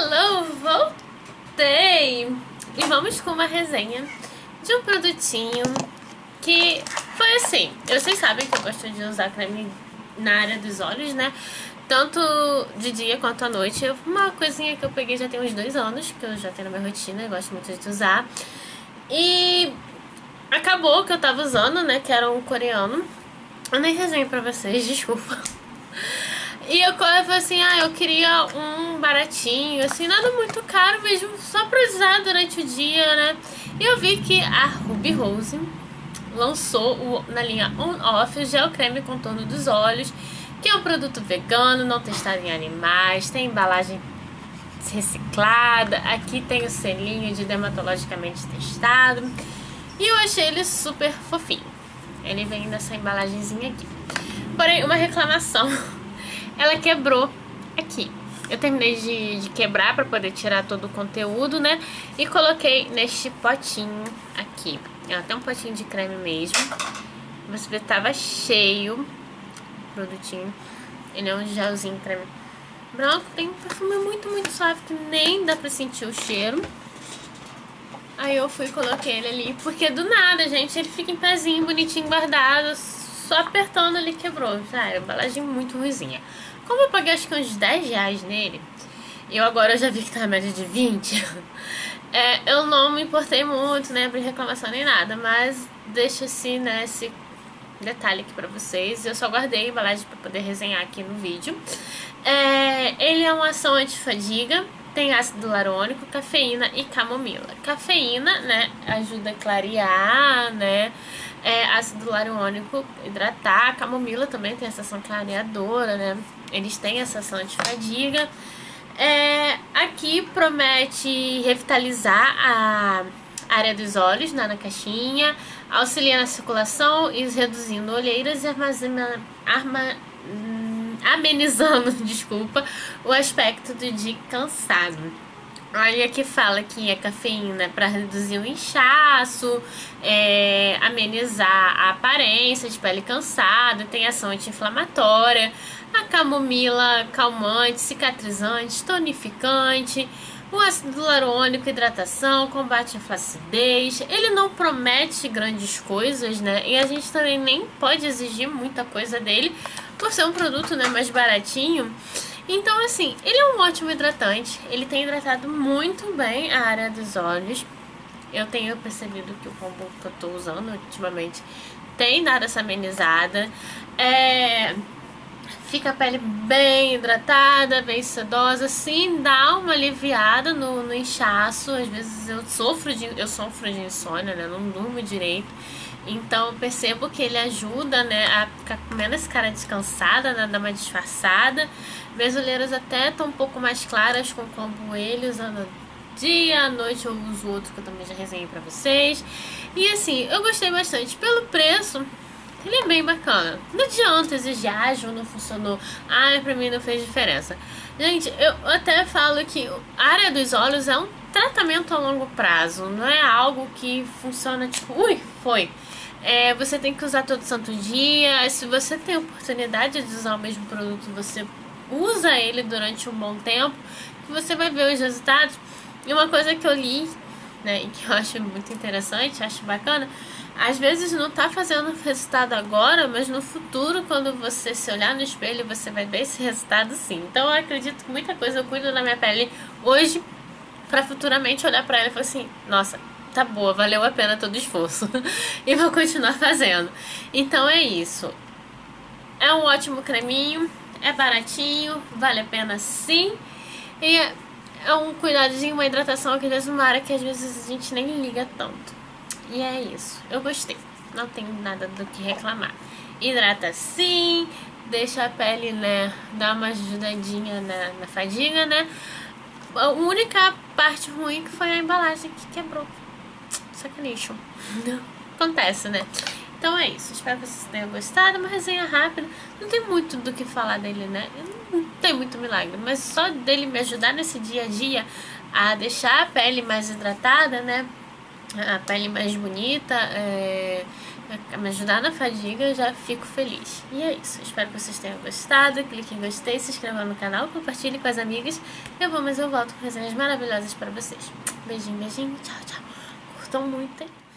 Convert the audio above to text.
Hello, voltei! E vamos com uma resenha de um produtinho que foi assim. Vocês sabem que eu gosto de usar creme na área dos olhos, né? Tanto de dia quanto à noite. Uma coisinha que eu peguei já tem uns 2 anos, que eu já tenho na minha rotina, eu gosto muito de usar. E acabou que eu tava usando, né? Que era um coreano. Eu nem resenho pra vocês, desculpa. E eu falei assim, eu queria um baratinho, assim, nada muito caro mesmo, só pra usar durante o dia, né? E eu vi que a Ruby Rose lançou na linha On-Off o gel creme contorno dos olhos, que é um produto vegano, não testado em animais, tem embalagem reciclada, aqui tem o selinho de dermatologicamente testado. E eu achei ele super fofinho. Ele vem nessa embalagenzinha aqui. Porém, uma reclamação. Ela quebrou aqui. Eu terminei de quebrar para poder tirar todo o conteúdo, né? E coloquei neste potinho aqui. É até um potinho de creme mesmo. Você vê, tava cheio o produtinho. Ele é um gelzinho creme branco. Tem um perfume muito, muito suave que nem dá pra sentir o cheiro. Aí eu fui e coloquei ele ali. Porque do nada, gente, ele fica em pezinho, bonitinho, guardado. Só apertando ele quebrou. A embalagem muito ruizinha. Como eu paguei acho que uns 10 reais nele, eu já vi que tá na média de 20. Eu não me importei muito, né, abrir reclamação nem nada, mas deixa assim, né, esse detalhe aqui pra vocês. Eu só guardei a embalagem pra poder resenhar aqui no vídeo. Ele é uma ação antifadiga, tem ácido hialurônico, cafeína e camomila. Cafeína, né, ajuda a clarear, né, ácido hialurônico, hidratar. A camomila também tem essa ação clareadora, né, eles têm essa ação antifadiga. Aqui promete revitalizar a área dos olhos, né, na caixinha, auxilia na circulação e reduzindo olheiras e amenizando, desculpa, o aspecto do dia cansado. Olha, aqui fala que é cafeína para reduzir o inchaço, amenizar a aparência de pele cansada, tem ação anti-inflamatória, a camomila calmante, cicatrizante, tonificante, o ácido hialurônico, hidratação, combate a flacidez. Ele não promete grandes coisas, né? E a gente também nem pode exigir muita coisa dele por ser um produto, né, mais baratinho. Então, assim, ele é um ótimo hidratante. Ele tem hidratado muito bem a área dos olhos. Eu tenho percebido que o combo que eu tô usando ultimamente tem dado essa amenizada. Fica a pele bem hidratada, bem sedosa. Sim, dá uma aliviada no inchaço. Às vezes eu sofro de insônia, né? Não durmo direito. Então eu percebo que ele ajuda, né, a ficar com menos cara descansada, né, dar uma disfarçada. Minhas olheiras até estão um pouco mais claras com o combo ele, usando dia, à noite eu uso outro que eu também já resenhei pra vocês. E assim, eu gostei bastante. Pelo preço, ele é bem bacana. Não adianta exigir, não funcionou, pra mim não fez diferença. Gente, eu até falo que a área dos olhos é um tratamento a longo prazo, não é algo que funciona tipo, foi. Você tem que usar todo santo dia. Se você tem a oportunidade de usar o mesmo produto, você usa ele durante um bom tempo, que você vai ver os resultados. E uma coisa que eu li, né, e que eu acho muito interessante, acho bacana, às vezes não tá fazendo resultado agora, mas no futuro, quando você se olhar no espelho, você vai ver esse resultado sim. Então eu acredito que muita coisa eu cuido da minha pele hoje, pra futuramente olhar pra ela e falar assim, nossa, tá boa, valeu a pena todo o esforço. E vou continuar fazendo. Então é isso. É um ótimo creminho, é baratinho, vale a pena sim. E é um cuidadinho, uma hidratação aqui dentro de uma área que às vezes a gente nem liga tanto. E é isso. Eu gostei. Não tenho nada do que reclamar. Hidrata sim, deixa a pele, né, dar uma ajudadinha na fadiga, né. A única parte ruim que foi a embalagem que quebrou. Sacanagem. Acontece, né? Então é isso. Espero que vocês tenham gostado. Uma resenha rápida. Não tem muito do que falar dele, né? Não tem muito milagre. Mas só dele me ajudar nesse dia a dia a deixar a pele mais hidratada, né? a pele mais bonita, me ajudar na fadiga, eu já fico feliz. E é isso, espero que vocês tenham gostado. Clique em gostei, se inscreva no canal, compartilhe com as amigas. Mas eu volto com resenhas maravilhosas para vocês. Beijinho, beijinho, tchau, tchau. Curtam muito, hein?